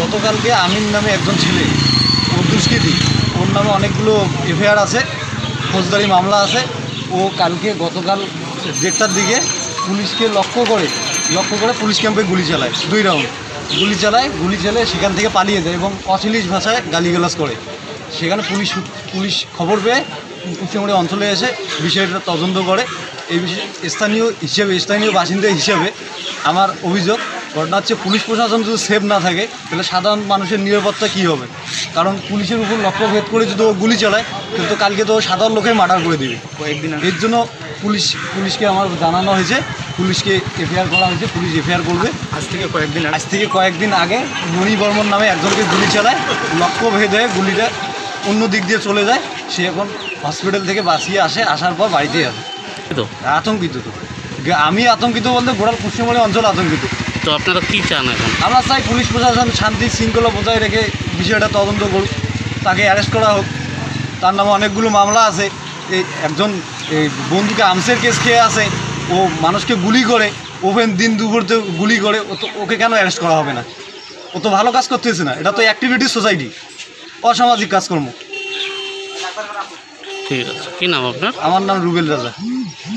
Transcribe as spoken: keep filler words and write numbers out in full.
গতকালকে আমিন নামে একজন ছেলে, ও দুষ্কৃতী, ওর নামে অনেকগুলো এফআইআর আছে, ফৌজদারি মামলা আছে। ও কালকে গতকাল দেড়টার দিকে পুলিশকে লক্ষ্য করে লক্ষ্য করে পুলিশ ক্যাম্পে গুলি চালায়, দুই রাউন্ড গুলি চালায়। গুলি চালিয়ে সেখান থেকে পালিয়ে যায় এবং অশ্লীল ভাষায় গালিগালাজ করে। সেখানে পুলিশ পুলিশ খবর পেয়ে কুচিমুড়ি অঞ্চলে এসে বিষয়টা তদন্ত করে। এই বিষয়ে স্থানীয় হিসেবে স্থানীয় বাসিন্দা হিসেবে আমার অভিযোগ, ঘটনা হচ্ছে পুলিশ প্রশাসন যদি সেফ না থাকে তাহলে সাধারণ মানুষের নিরাপত্তা কী হবে? কারণ পুলিশের উপর লক্ষ্য ভেদ করে যদি ও গুলি চালায়, কিন্তু কালকে তো সাধারণ লোকে মার্ডার করে দেবে কয়েকদিন। এর জন্য পুলিশ পুলিশকে আমার জানানো হয়েছে, পুলিশকে এফআইআর করা হয়েছে, পুলিশ এফআইআর করবে। আজ থেকে কয়েকদিন আজ থেকে কয়েকদিন আগে মণি বর্মন নামে একজনকে গুলি চালায়, লক্ষ্য ভেদ হয়ে গুলিটা অন্য দিক দিয়ে চলে যায়। সে এখন হসপিটাল থেকে বাঁচিয়ে আসে, আসার পর বাড়িতেই আসে। তো আতঙ্কিত, তো আমি আতঙ্কিত বলতে গোড়াল কুচিমুড়ি অঞ্চল আতঙ্কিত। তো আপনারা কী চান এখন? আমরা চাই পুলিশ প্রশাসন শান্তি শৃঙ্খলা বজায় রেখে বিষয়টা তদন্ত করুক, তাকে অ্যারেস্ট করা হোক। তার নামে অনেকগুলো মামলা আছে। এই একজন এই বন্ধুকে আমসের কেস খেয়ে আছে, ও মানুষকে গুলি করে, ওপেন দিন দুপুরতে গুলি করে। ও তো ওকে কেন অ্যারেস্ট করা হবে না? ও তো ভালো কাজ করতেছে না, এটা তো অ্যাক্টিভিটি সোসাইটি, অসামাজিক কাজকর্ম। ঠিক আছে, কী নাম আপনার? আমার নাম রুবেল রাজা।